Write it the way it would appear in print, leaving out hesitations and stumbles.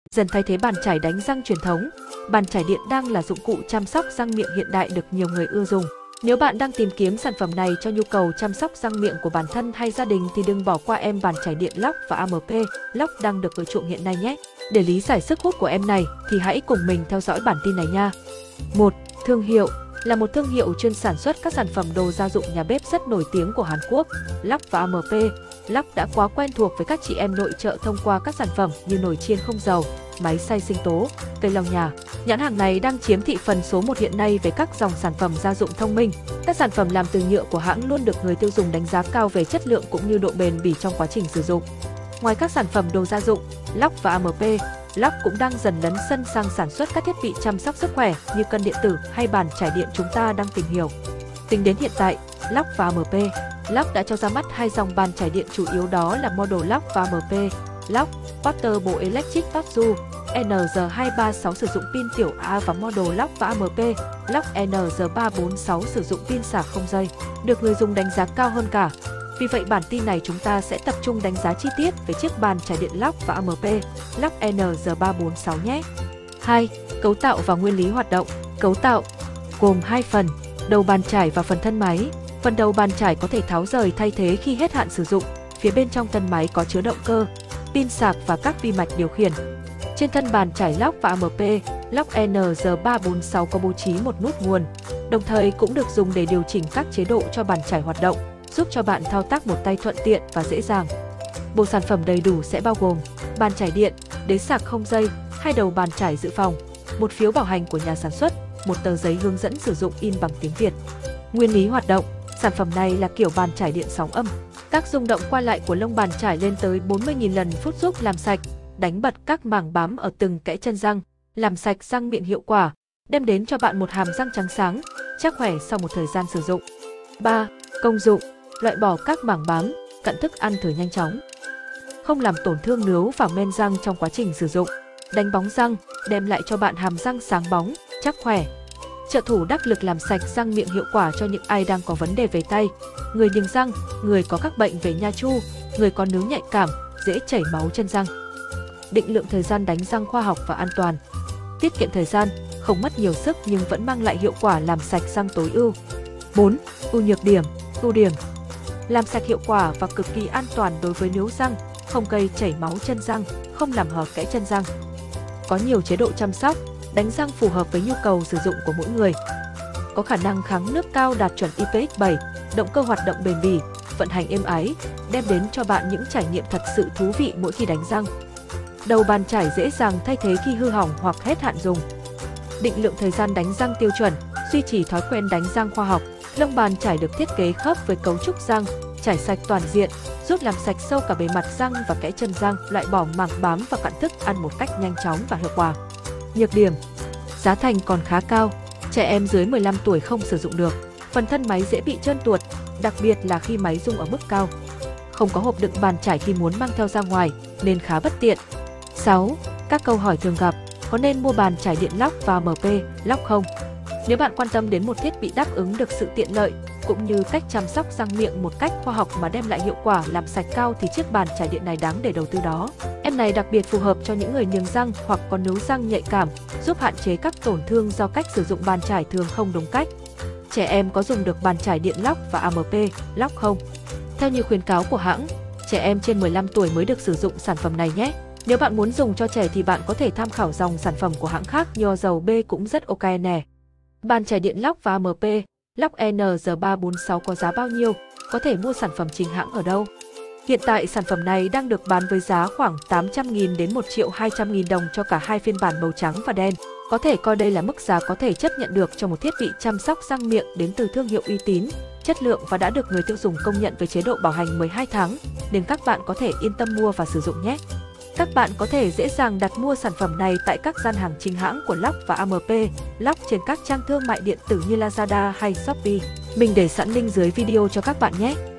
dần thay thế bàn chải đánh răng truyền thống. Bàn chải điện đang là dụng cụ chăm sóc răng miệng hiện đại được nhiều người ưa dùng. Nếu bạn đang tìm kiếm sản phẩm này cho nhu cầu chăm sóc răng miệng của bản thân hay gia đình thì đừng bỏ qua em bàn chải điện Lock và AMP Lock đang được ưa chuộng hiện nay nhé. Để lý giải sức hút của em này thì hãy cùng mình theo dõi bản tin này nha. 1. Thương hiệu. Là một thương hiệu chuyên sản xuất các sản phẩm đồ gia dụng nhà bếp rất nổi tiếng của Hàn Quốc, Lock và AMP Lock đã quá quen thuộc với các chị em nội trợ thông qua các sản phẩm như nồi chiên không dầu, máy xay sinh tố, cây lau nhà. Nhãn hàng này đang chiếm thị phần số 1 hiện nay về các dòng sản phẩm gia dụng thông minh. Các sản phẩm làm từ nhựa của hãng luôn được người tiêu dùng đánh giá cao về chất lượng cũng như độ bền bỉ trong quá trình sử dụng. Ngoài các sản phẩm đồ gia dụng, Lock và AMP Lock cũng đang dần lấn sân sang sản xuất các thiết bị chăm sóc sức khỏe như cân điện tử hay bàn chải điện chúng ta đang tìm hiểu. Tính đến hiện tại, Lock và AMP Lock đã cho ra mắt 2 dòng bàn chải điện chủ yếu, đó là model Lock và AMP Lock Portable Electric Topzu NG236 sử dụng pin tiểu A và model Lock và AMP Lock NG346 sử dụng pin sạc không dây, được người dùng đánh giá cao hơn cả. Vì vậy bản tin này chúng ta sẽ tập trung đánh giá chi tiết về chiếc bàn chải điện Lock và AMP Lock NG346 nhé. 2. Cấu tạo và nguyên lý hoạt động. Cấu tạo gồm 2 phần, đầu bàn chải và phần thân máy. Phần đầu bàn chải có thể tháo rời thay thế khi hết hạn sử dụng. Phía bên trong thân máy có chứa động cơ, pin sạc và các vi mạch điều khiển. Trên thân bàn chải Lock và AMP Lock NG346 có bố trí một nút nguồn, đồng thời cũng được dùng để điều chỉnh các chế độ cho bàn chải hoạt động, giúp cho bạn thao tác một tay thuận tiện và dễ dàng. Bộ sản phẩm đầy đủ sẽ bao gồm bàn chải điện, đế sạc không dây, 2 đầu bàn chải dự phòng, một phiếu bảo hành của nhà sản xuất, một tờ giấy hướng dẫn sử dụng in bằng tiếng Việt. Nguyên lý hoạt động. Sản phẩm này là kiểu bàn chải điện sóng âm. Các rung động qua lại của lông bàn chải lên tới 40.000 lần phút giúp làm sạch, đánh bật các mảng bám ở từng kẽ chân răng, làm sạch răng miệng hiệu quả, đem đến cho bạn một hàm răng trắng sáng, chắc khỏe sau một thời gian sử dụng. 3. Công dụng. Loại bỏ các mảng bám, cặn thức ăn thừa nhanh chóng. Không làm tổn thương nướu và men răng trong quá trình sử dụng. Đánh bóng răng, đem lại cho bạn hàm răng sáng bóng, chắc khỏe. Trợ thủ đắc lực làm sạch răng miệng hiệu quả cho những ai đang có vấn đề về tay, người niềng răng, người có các bệnh về nha chu, người có nướu nhạy cảm, dễ chảy máu chân răng. Định lượng thời gian đánh răng khoa học và an toàn. Tiết kiệm thời gian, không mất nhiều sức nhưng vẫn mang lại hiệu quả làm sạch răng tối ưu. 4. Ưu nhược điểm. Ưu điểm. Làm sạch hiệu quả và cực kỳ an toàn đối với nướu răng, không gây chảy máu chân răng, không làm hở kẽ chân răng. Có nhiều chế độ chăm sóc, đánh răng phù hợp với nhu cầu sử dụng của mỗi người. Có khả năng kháng nước cao đạt chuẩn IPX7, động cơ hoạt động bền bỉ, vận hành êm ái, đem đến cho bạn những trải nghiệm thật sự thú vị mỗi khi đánh răng. Đầu bàn chải dễ dàng thay thế khi hư hỏng hoặc hết hạn dùng. Định lượng thời gian đánh răng tiêu chuẩn, duy trì thói quen đánh răng khoa học. Lông bàn chải được thiết kế khớp với cấu trúc răng, chải sạch toàn diện, giúp làm sạch sâu cả bề mặt răng và kẽ chân răng, loại bỏ mảng bám và cặn thức ăn một cách nhanh chóng và hiệu quả. Nhược điểm. Giá thành còn khá cao, trẻ em dưới 15 tuổi không sử dụng được. Phần thân máy dễ bị trơn tuột, đặc biệt là khi máy rung ở mức cao. Không có hộp đựng bàn chải khi muốn mang theo ra ngoài, nên khá bất tiện. 6. Các câu hỏi thường gặp. Có nên mua bàn chải điện Lock và AMP Lock không? Nếu bạn quan tâm đến một thiết bị đáp ứng được sự tiện lợi, cũng như cách chăm sóc răng miệng một cách khoa học mà đem lại hiệu quả làm sạch cao thì chiếc bàn chải điện này đáng để đầu tư đó. Em này đặc biệt phù hợp cho những người niềng răng hoặc có nướu răng nhạy cảm, giúp hạn chế các tổn thương do cách sử dụng bàn chải thường không đúng cách. Trẻ em có dùng được bàn chải điện Lock và AMP Lock không? Theo như khuyến cáo của hãng, trẻ em trên 15 tuổi mới được sử dụng sản phẩm này nhé. Nếu bạn muốn dùng cho trẻ thì bạn có thể tham khảo dòng sản phẩm của hãng khác như dầu B cũng rất ok nè. Bàn chải điện Lock và AMP Lock NG346 có giá bao nhiêu? Có thể mua sản phẩm chính hãng ở đâu? Hiện tại sản phẩm này đang được bán với giá khoảng 800.000 đến 1.200.000 đồng cho cả hai phiên bản màu trắng và đen. Có thể coi đây là mức giá có thể chấp nhận được cho một thiết bị chăm sóc răng miệng đến từ thương hiệu uy tín, chất lượng và đã được người tiêu dùng công nhận với chế độ bảo hành 12 tháng, nên các bạn có thể yên tâm mua và sử dụng nhé. Các bạn có thể dễ dàng đặt mua sản phẩm này tại các gian hàng chính hãng của Lock và AMP Lock trên các trang thương mại điện tử như Lazada hay Shopee. Mình để sẵn link dưới video cho các bạn nhé.